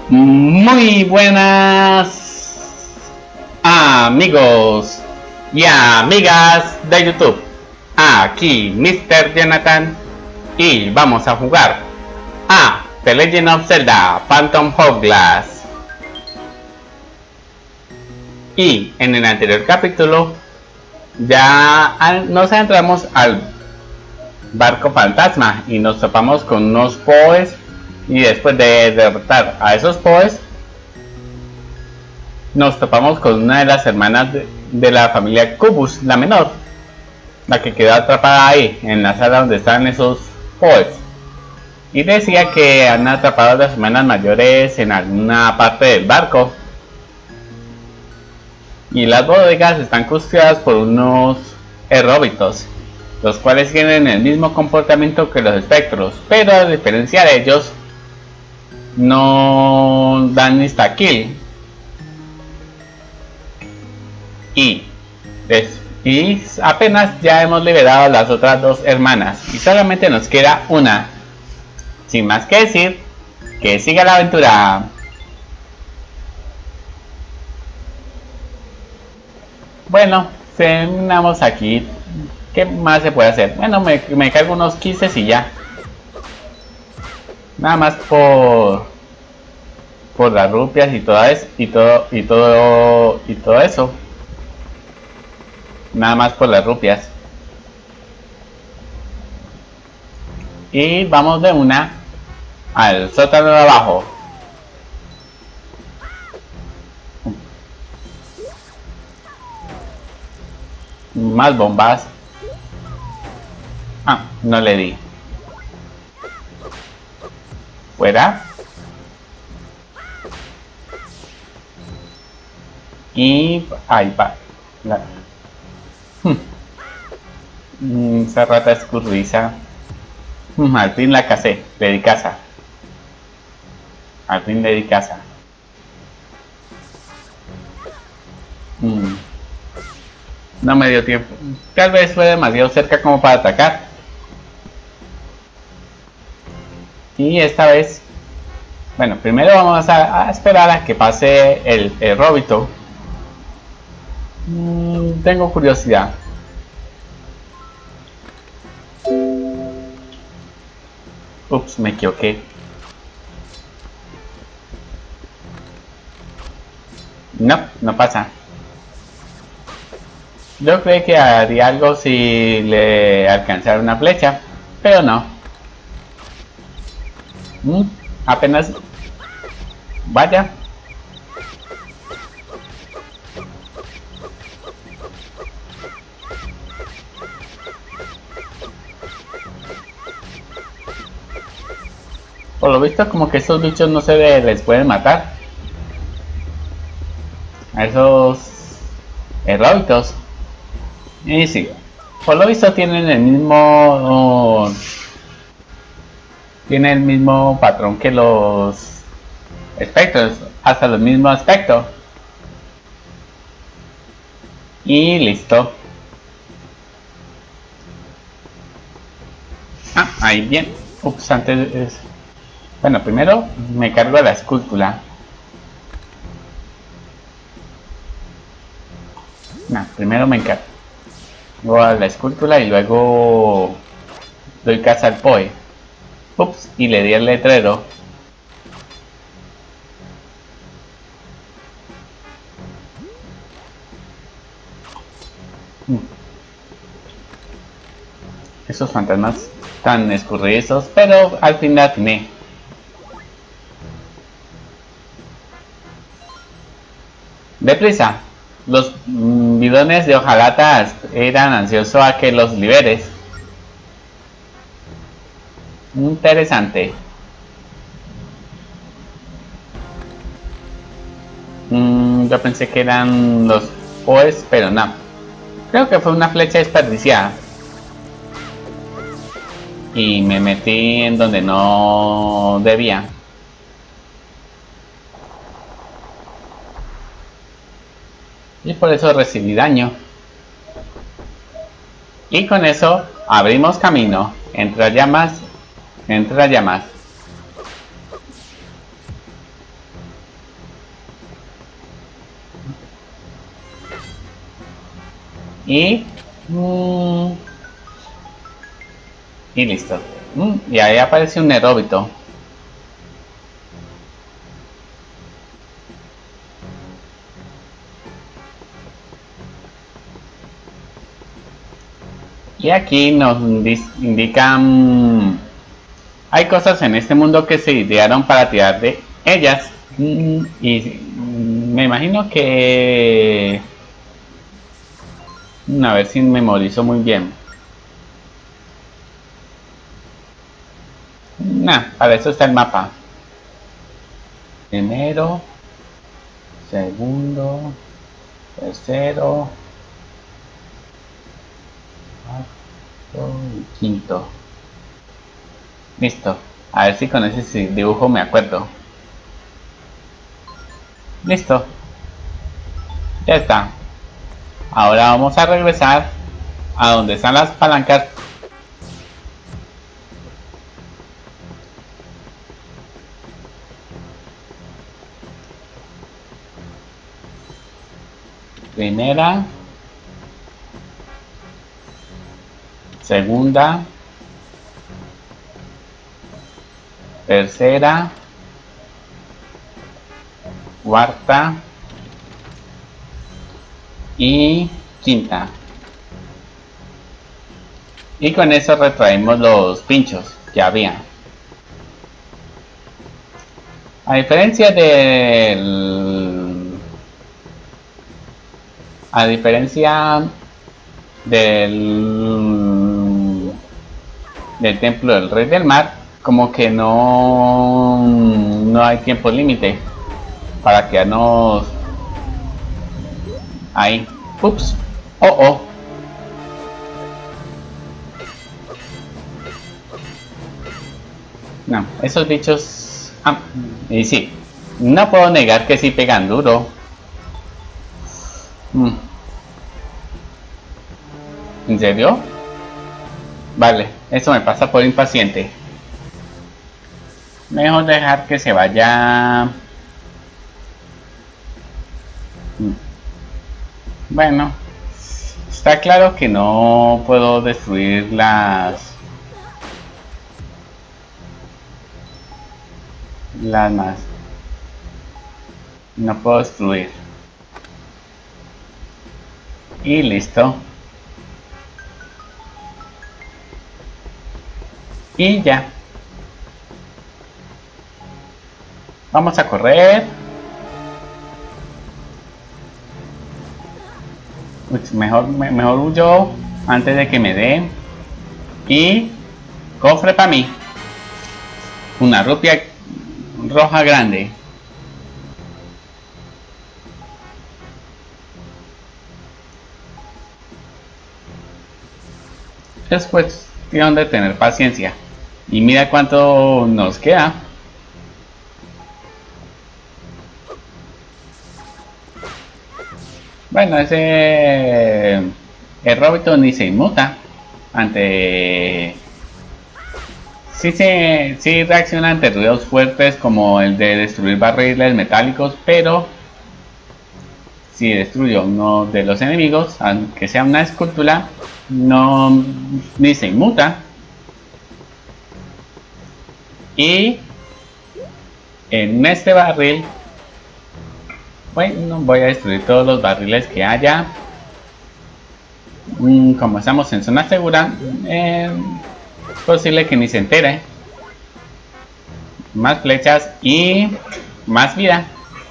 Muy buenas amigos y amigas de YouTube. Aquí Mr. Jonathan y vamos a jugar a The Legend of Zelda Phantom Hourglass. Y en el anterior capítulo ya nos entramos al barco fantasma y nos topamos con unos Poes. Y después de derrotar a esos Poes, nos topamos con una de las hermanas de la familia Kubus, la menor, la que quedó atrapada ahí, en la sala donde están esos Poes. Y decía que han atrapado a las hermanas mayores en alguna parte del barco. Y las bodegas están custodiadas por unos Erróbitos, los cuales tienen el mismo comportamiento que los espectros, pero a diferencia de ellos, no dan insta-kill. Y apenas ya hemos liberado a las otras dos hermanas y solamente nos queda una. Sin más que decir, que siga la aventura. Bueno, terminamos aquí. ¿Qué más se puede hacer? Bueno, me cargo unos quises y ya. Nada más por las rupias y todo eso. Nada más por las rupias. Y vamos de una al sótano de abajo. Más bombas. Ah, no le di. Fuera. Y ahí va. Esa rata escurridiza. Al fin la casé. Le di casa. Al fin le di casa. No me dio tiempo. Tal vez fue demasiado cerca como para atacar. Y esta vez, bueno, primero vamos a esperar a que pase el Erróbito. Tengo curiosidad. Ups, me equivoqué. No, no pasa. Yo creí que haría algo si le alcanzara una flecha, pero no. Apenas vaya. Por lo visto, como que estos bichos no se les pueden matar a esos Erróbitos. Y sí, por lo visto tienen el mismo patrón que los espectros, hasta el mismo aspecto. Y listo. Ah, ahí bien. Ups, antes bueno, primero me cargo la escultura. No, primero me encargo a la escultura y luego doy caza al Poe. Ups, y le di el letrero. Esos fantasmas tan escurridizos, pero al fin la atiné. Deprisa. Los bidones de hojalata eran ansiosos a que los liberes. Interesante. Yo pensé que eran los Poes, pero no. Creo que fue una flecha desperdiciada. Y me metí en donde no debía. Y por eso recibí daño. Y con eso abrimos camino entre llamas. Y y listo. Y ahí aparece un aeróbito. Y aquí nos indican, hay cosas en este mundo que se idearon para tirar de ellas. Y me imagino que, a ver si memorizo muy bien. Para eso está el mapa. Primero, segundo, tercero, cuarto y quinto. Listo. A ver si con ese dibujo me acuerdo. Listo. Ya está. Ahora vamos a regresar a donde están las palancas. Primera, segunda, tercera, cuarta y quinta. Y con eso retraemos los pinchos que había. A diferencia del del templo del rey del mar, como que no hay tiempo límite para quedarnos ahí. Ups. Oh. No, esos bichos. Y sí, no puedo negar que sí pegan duro. ¿En serio? Vale, eso me pasa por impaciente. Mejor dejar que se vaya. Bueno, está claro que no puedo destruir las más. No puedo destruir. Y listo. Y ya. Vamos a correr. Mejor huyo antes de que me den. Y cofre para mí. Una rupia roja grande. Es cuestión de tener paciencia. Y mira cuánto nos queda. Bueno, el Robito ni se inmuta ante. Sí reacciona ante ruidos fuertes como el de destruir barriles metálicos, pero si destruye uno de los enemigos, aunque sea una escultura, ni se inmuta. Y en este barril, bueno, voy a destruir todos los barriles que haya. Como estamos en zona segura, es posible que ni se entere. Más flechas y más vida.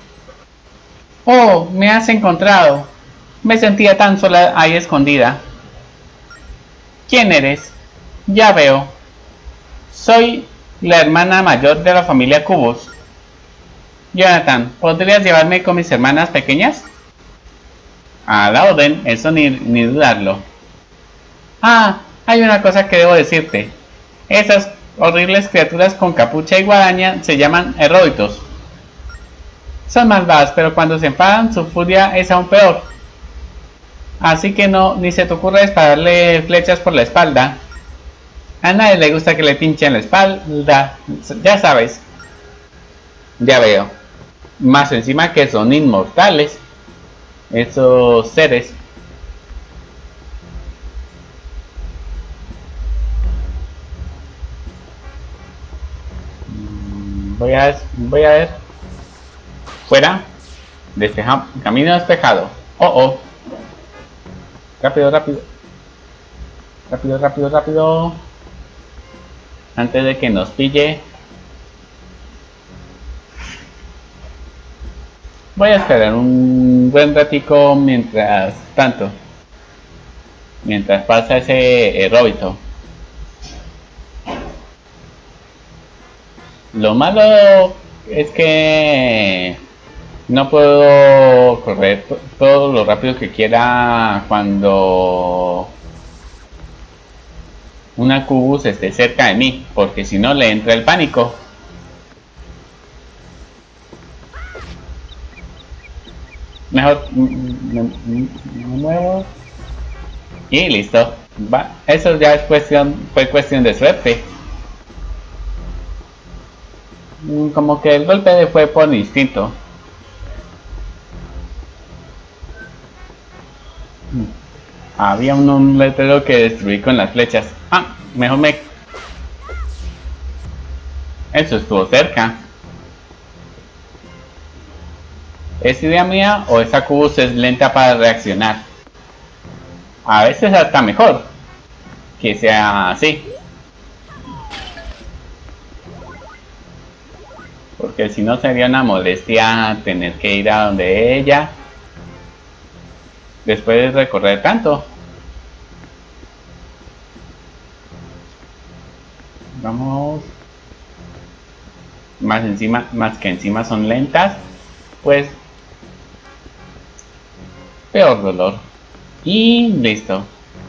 Oh, me has encontrado. Me sentía tan sola ahí escondida. ¿Quién eres? Ya veo. Soy la hermana mayor de la familia Cubos. Jonathan, ¿podrías llevarme con mis hermanas pequeñas? A la orden, eso ni dudarlo. Hay una cosa que debo decirte. Esas horribles criaturas con capucha y guadaña se llaman Heróitos. Son malvadas, pero cuando se enfadan, su furia es aún peor. Así que ni se te ocurra dispararle flechas por la espalda. A nadie le gusta que le pinchen la espalda, ya sabes. Ya veo. Más encima que son inmortales esos seres. Voy a ver. Fuera. Despejado. Camino despejado. Oh, oh. Rápido, rápido. Rápido, rápido, rápido. Antes de que nos pille. Voy a esperar un buen ratico mientras tanto. Mientras pasa ese robito. Lo malo es que no puedo correr todo lo rápido que quiera cuando una Cubus esté cerca de mí, porque si no le entra el pánico. Mejor me muevo y listo. Va. Eso ya es fue cuestión de suerte. Como que el golpe fue por instinto. Había un letrero que destruí con las flechas. Ah, mejor me... Eso estuvo cerca. ¿Es idea mía o esa Cubus es lenta para reaccionar? A veces hasta mejor que sea así. Porque si no sería una molestia tener que ir a donde ella después de recorrer tanto. Vamos. Más que encima son lentas, pues peor dolor. Y listo.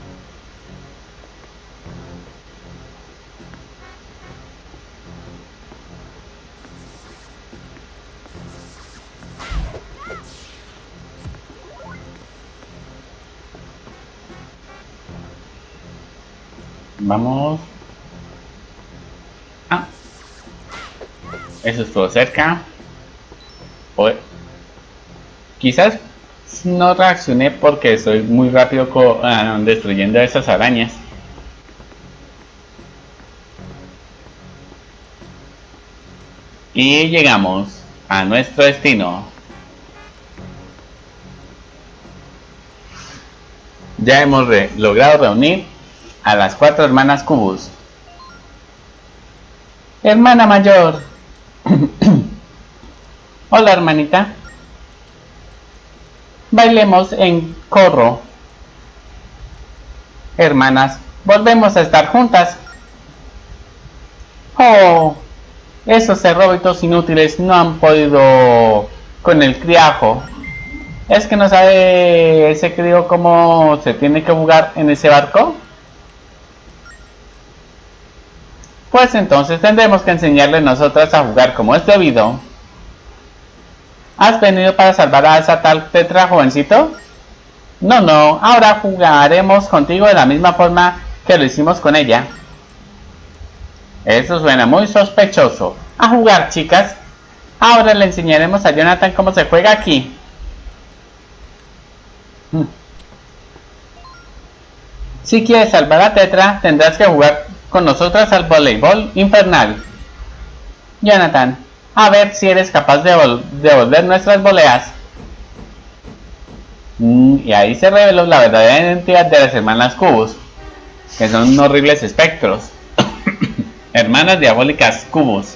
Vamos. Ah. Eso estuvo cerca. Quizás no reaccioné porque soy muy rápido destruyendo esas arañas. Y llegamos a nuestro destino. Ya hemos logrado reunir a las 4 hermanas Cubus. Hermana mayor. Hola, hermanita. Bailemos en corro. Hermanas, volvemos a estar juntas. Oh, esos cerrobitos inútiles no han podido con el criajo. ¿Es que no sabe ese crío cómo se tiene que jugar en ese barco? Pues entonces tendremos que enseñarle nosotras a jugar como es debido. ¿Has venido para salvar a esa tal Tetra, jovencito? No, no, ahora jugaremos contigo de la misma forma que lo hicimos con ella. Eso suena muy sospechoso. A jugar, chicas. Ahora le enseñaremos a Jonathan cómo se juega aquí. Si quieres salvar a Tetra, tendrás que jugar con nosotras al voleibol infernal. Jonathan, a ver si eres capaz de devolver nuestras voleas. Y ahí se reveló la verdadera identidad de las hermanas Cubus, que son horribles espectros. Hermanas diabólicas Cubus.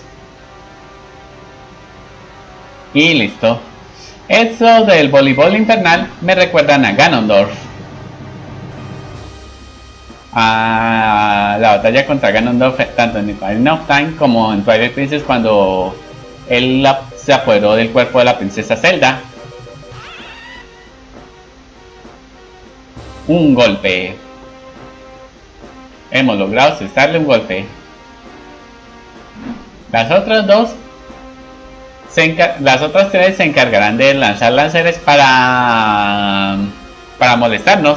Y listo. Eso del voleibol infernal me recuerdan a Ganondorf. A la batalla contra Ganondorf tanto en Ocarina of Time como en Twilight Princess, cuando él se apoderó del cuerpo de la princesa Zelda. Un golpe. Hemos logrado cesarle un golpe. Las otras tres se encargarán de lanzar láseres para molestarnos.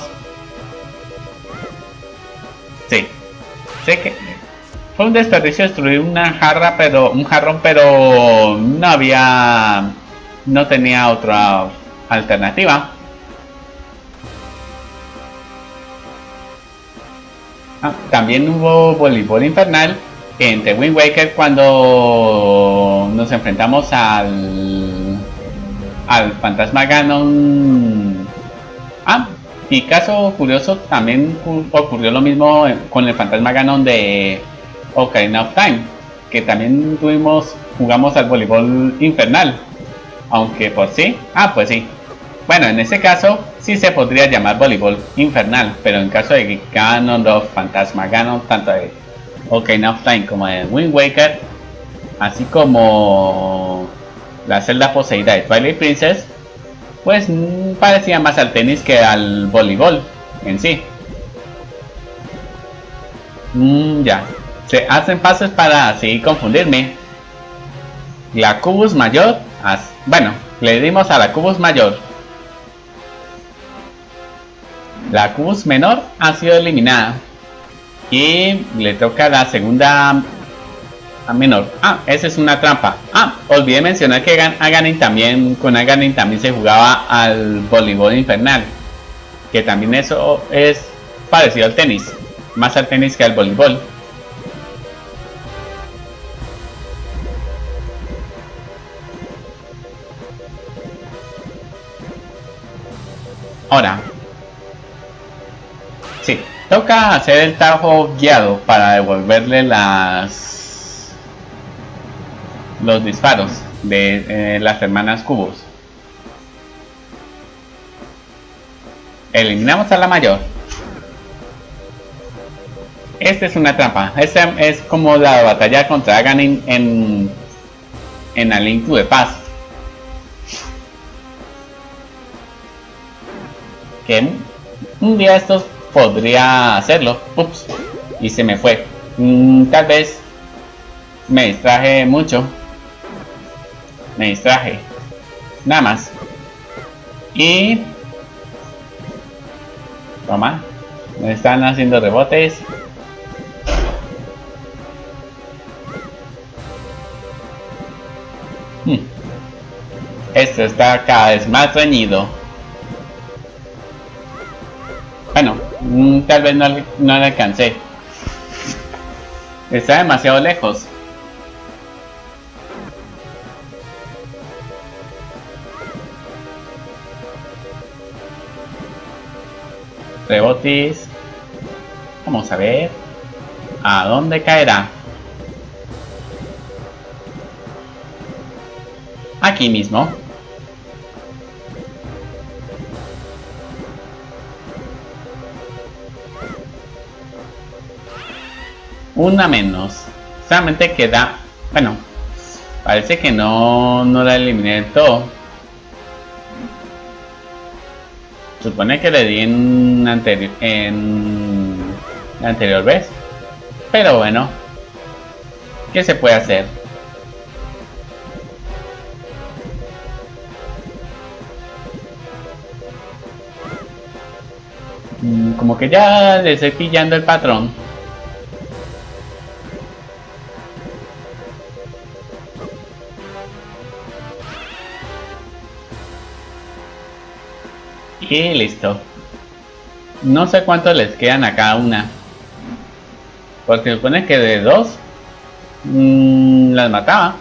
Sí, sé que fue un desperdicio destruir un jarrón, pero no tenía otra alternativa. También hubo voleibol infernal entre Wind Waker cuando nos enfrentamos al fantasma Ganon. Y caso curioso, también ocurrió lo mismo con el fantasma Ganon de Ocarina of Time, que también jugamos al voleibol infernal, aunque por sí, pues sí. Bueno, en ese caso sí se podría llamar voleibol infernal, pero en caso de Ganondorf, fantasma Ganon, tanto de Ocarina of Time como de Wind Waker, así como la celda poseída de Twilight Princess, pues parecía más al tenis que al voleibol en sí. Ya, se hacen pasos para así confundirme. La Cubus mayor, bueno, le dimos a la Cubus mayor. La Cubus menor ha sido eliminada y le toca la segunda a menor. Esa es una trampa. Olvidé mencionar que con Aganin también se jugaba al voleibol infernal, que también eso es parecido al tenis, más al tenis que al voleibol. Ahora sí, toca hacer el tajo guiado para devolverle los disparos de las hermanas Cubos. Eliminamos a la mayor. Esta es una trampa. Esta es como la batalla contra Ganon en A Link to the Past, que un día estos podría hacerlo. Ups, y se me fue. Tal vez me distraje mucho. Me distraje. Nada más. Y toma. Me están haciendo rebotes. Esto está cada vez más reñido. Bueno, tal vez no le alcancé. Está demasiado lejos. Rebotis. Vamos a ver a dónde caerá. Aquí mismo. Una menos. Solamente queda. Bueno, parece que no la eliminé del todo. Supone que le di en la anterior vez. Pero bueno, ¿qué se puede hacer? Como que ya le estoy pillando el patrón. Y listo. No sé cuántos les quedan a cada una, porque se supone que de dos las mataba.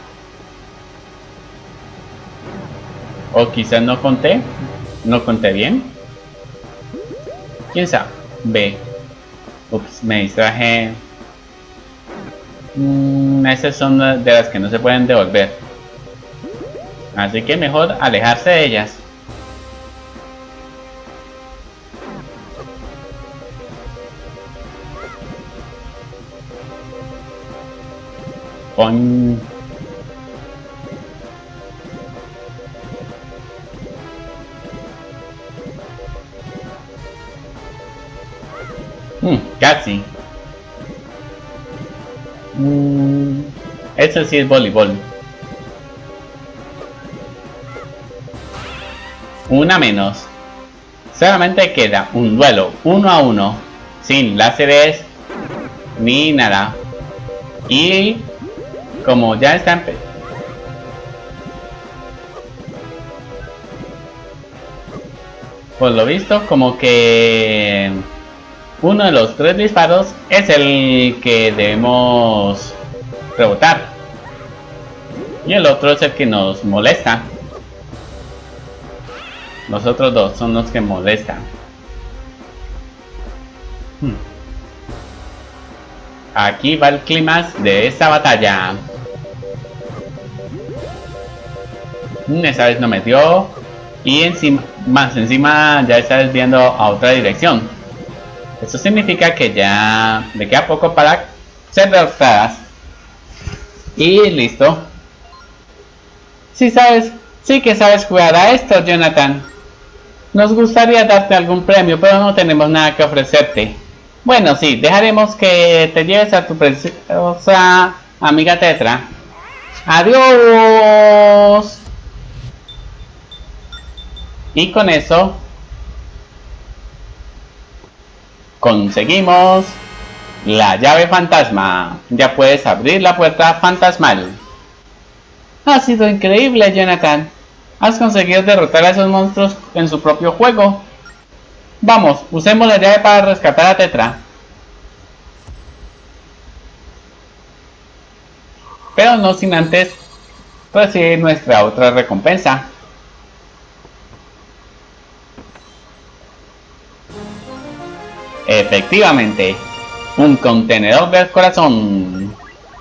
O quizás no conté bien. ¿Quién sabe? B. Ups, me distraje. Esas son de las que no se pueden devolver. Así que mejor alejarse de ellas. Con... casi. Eso sí es voleibol. Una menos. Solamente queda un duelo 1 a 1, sin láseres ni nada. Y como ya están, por lo visto, como que uno de los 3 disparos es el que debemos rebotar. Y el otro es el que nos molesta. Los otros dos son los que molestan. Aquí va el clímax de esta batalla. Esta vez no me dio. Y encima ya está desviando a otra dirección. Eso significa que ya le queda poco para ser derrotadas. Y listo. Sí que sabes jugar a esto, Jonathan. Nos gustaría darte algún premio, pero no tenemos nada que ofrecerte. Bueno, sí, dejaremos que te lleves a tu preciosa amiga Tetra. ¡Adiós! Y con eso conseguimos la llave fantasma. Ya puedes abrir la puerta fantasmal. Ha sido increíble, Jonathan. Has conseguido derrotar a esos monstruos en su propio juego. Vamos, usemos la llave para rescatar a Tetra. Pero no sin antes recibir nuestra otra recompensa. Efectivamente, un contenedor del corazón.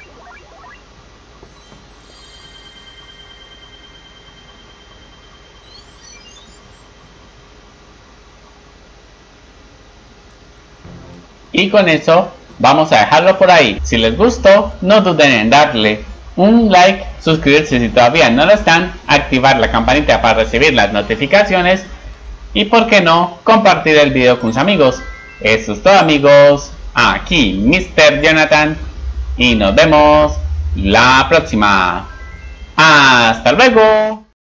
Y con eso vamos a dejarlo por ahí. Si les gustó, no duden en darle un like, suscribirse si todavía no lo están, activar la campanita para recibir las notificaciones y por qué no, compartir el video con sus amigos. Eso es todo, amigos. Aquí Mr. Jonathan y nos vemos la próxima. Hasta luego.